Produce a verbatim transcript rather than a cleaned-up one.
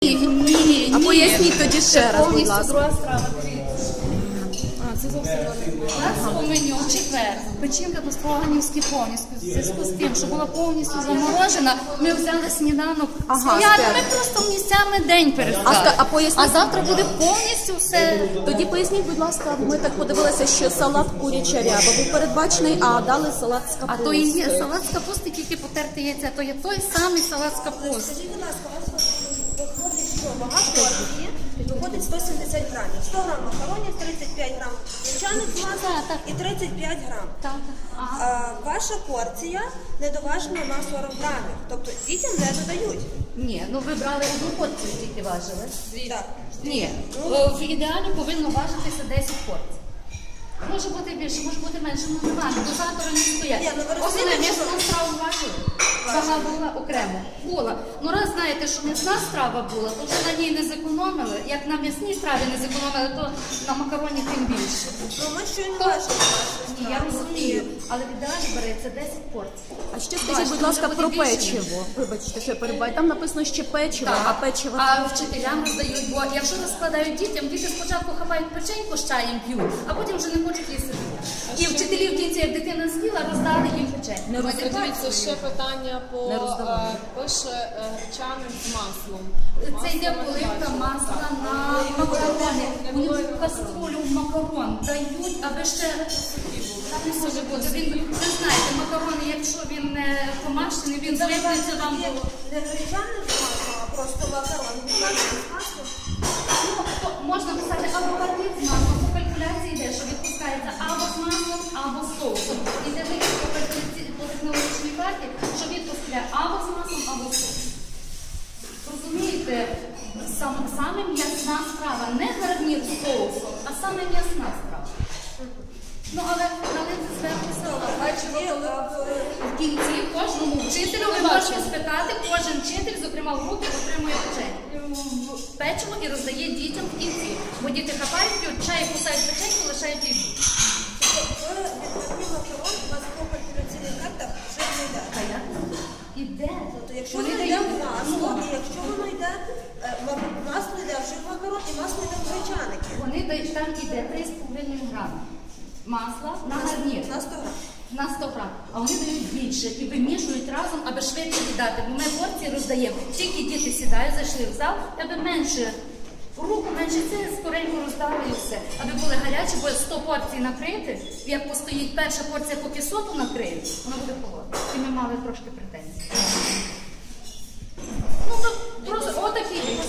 Ні, ні, А поясніть тоді ще раз, будь ласка. Друга страва. Це зовсім у нас по меню четвер. Печінка по-строганівськи повністю. В зв'язку з тим, що була повністю заморожена, ми взяли сніданок. Ага, Я, ми просто місцями день перестали. А, а, поясніть... а завтра буде повністю все. Тоді поясніть, будь ласка, ми так подивилися, що салат куряча ряба був передбачений, а дали салат з капусти. А то і є салат з капусти, тільки потерти яйця. То є той самий салат з капусти. Скажіть, будь ласка, у вас виходить, що вага порції виходить сто сімдесят грамів. сто грам макаронів, тридцять п'ять грам гречаних масла і тридцять п'ять грам. Так, так. Ага. А, ваша порція недоважена на сорок грамів. Тобто дітям не додають. Ні, ну ви брали одну порцію, тільки важили. Так. Ні, в ідеалі повинно важитися десять порцій. Може бути більше, може бути менше, ну немає, дозатори не стоять. Ні, ну ви Ось розумієте, не, що- м'ясну страву важили, вага була окремо. Була. Ну раз знаєте, що м'ясна страва була, то вже на ній не зекономили. Як на м'ясній страві не зекономили, то на макароні тим більше. Ну, ми щойно То- бачили вашу Ні, я страву. розумію, але в ідеалі береться десять порцій. А ще скажіть, Бачите, будь ласка, може про бути більше. печиво. Вибачте, що я перебуваю. Там написано ще печиво, Так. а печиво... А вчителям роздають, бо якщо розкладають дітям, діти спочатку хапають печеньку з чаєм п'ють, а потім вже не хочуть їсти. І вчителі в кінці, як дитина з'їла, роздали їм печеньку. Не Ось, дивіться, ще питання по Не роздавали. е, пише е, гречаним з маслом. Це йде поливка масла на макарони. Вони в каструлю в макарон дають, аби ще там не може бути. Він, ви знаєте, макарони, якщо він не помащений, він злипнеться вам. Є не гречане з маслом, а просто макарон. Гречане з маслом. Ну, то можна писати або варник з маслом, по калькуляції йде, що відпускається або з маслом, або з соусом. Іде вихід по калькуляції по технологічній карті, що відпускає або з маслом, або з соусом. Розумієте, сам, саме м'ясна страва, не гарнір з соусом, а саме м'ясна страва. Ну, але налити зверху салат. Є, е, в- В кінці кожному вчителю ви можете спитати, кожен вчитель, зокрема в групі, отримує печеньку. Печиво і роздає дітям в кінці. Бо діти хапають, п'ють чай, кусають печеньку, лишають і йдуть. Ви відповідні макарон, у вас по калькуляційних картах вже не йде. А як? Іде. Тобто, якщо Вони воно йде дають- в масло, ну, і якщо воно йде, е, ма- масло йде вже в макарон, і масло йде в гречаники. Вони дають, там іде три з половиною грами масла на гарнір. На сто грам. На сто грам. А вони дають більше і вимішують разом, аби швидше віддати. Бо ми порції роздаємо. Тільки діти сідають, зайшли в зал, аби менше руку, менше це, скоренько роздали і все. Аби були гарячі, бо сто порцій накрити, як постоїть перша порція, поки соту накриють, вона буде холодна. І ми мали трошки претензій. Ну, то просто отакі.